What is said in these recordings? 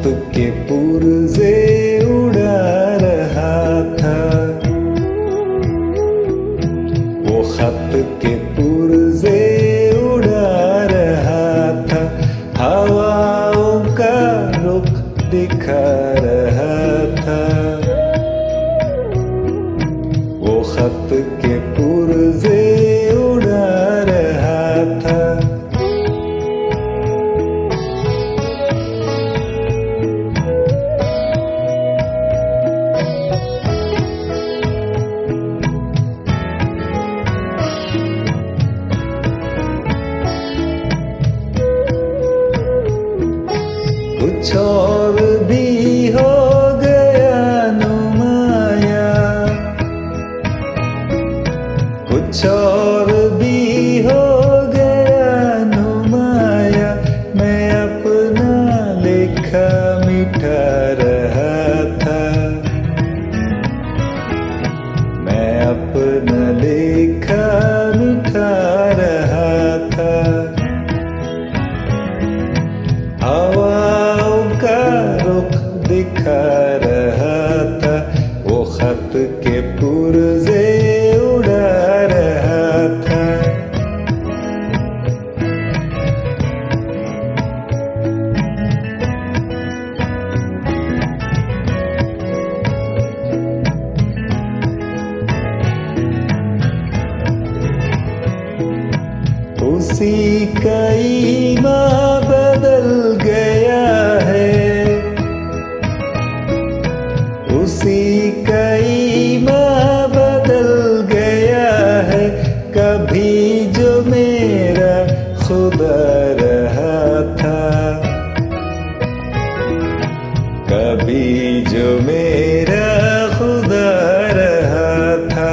के पुर्जे उड़ा रहा था, वो खत के पुर्जे उड़ा रहा था, हवाओं का रुख दिखा रहा था। वो खत के पुर्जे उड़ा रहा था। कुछ और भी हो गया नुमाया, कुछ और भी हो गया नुमाया, मैं अपना लेखा मिटा रहा था, मैं अपना लेखा मिटा रहा था। हवाओं का रुख दिखा रहा था, वो खत के पुर्जे उड़ा रहा था। उसी का ईमान बदल गया है, उसी का ईमान बदल गया है। कभी जो मेरा खुदा रहा था, कभी जो मेरा खुदा रहा था।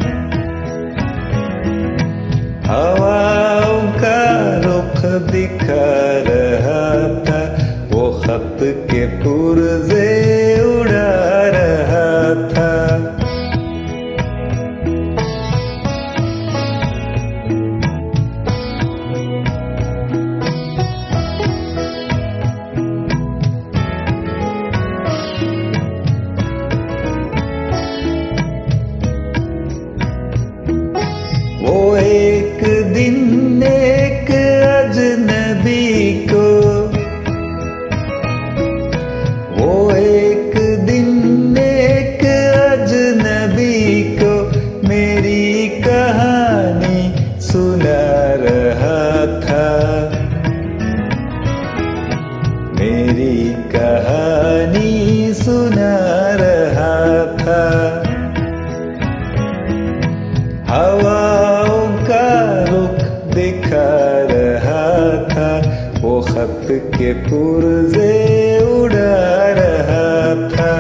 हवाओं का रुख दिखा रहा था, वो खत के पुर्जे उड़ा रहा था। वो एक दिन एक अजनबी को, वो एक दिन एक अजनबी को मेरी कहानी सुना रहा था, मेरी कहानी सुना रहा था। हवाओं का रुख दिखा रहा था, वो खत के पुर्जे उड़ा रहा था।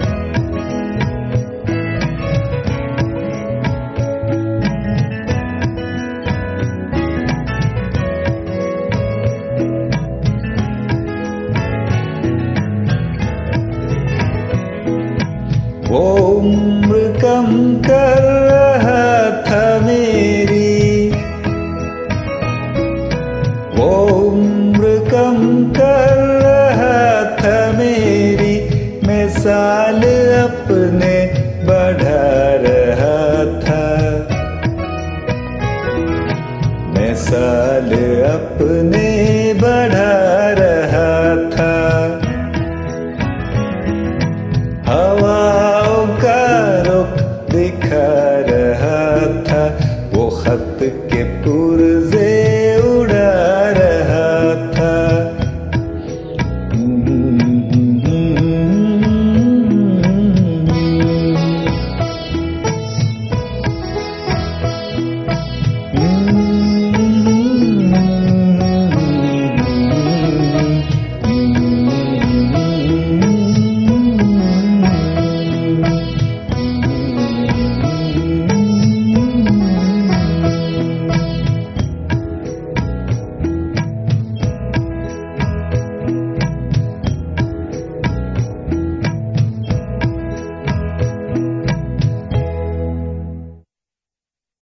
वो उम्र कम कर रहा था मेरी, वो उम्र कम कर रहा था मेरी, मैं साल अपने बढ़ा रहा था, मैं साल अपने बढ़ा रहा था। हवाओं का रुख दिखा रहा था, वो खत के पुर्जे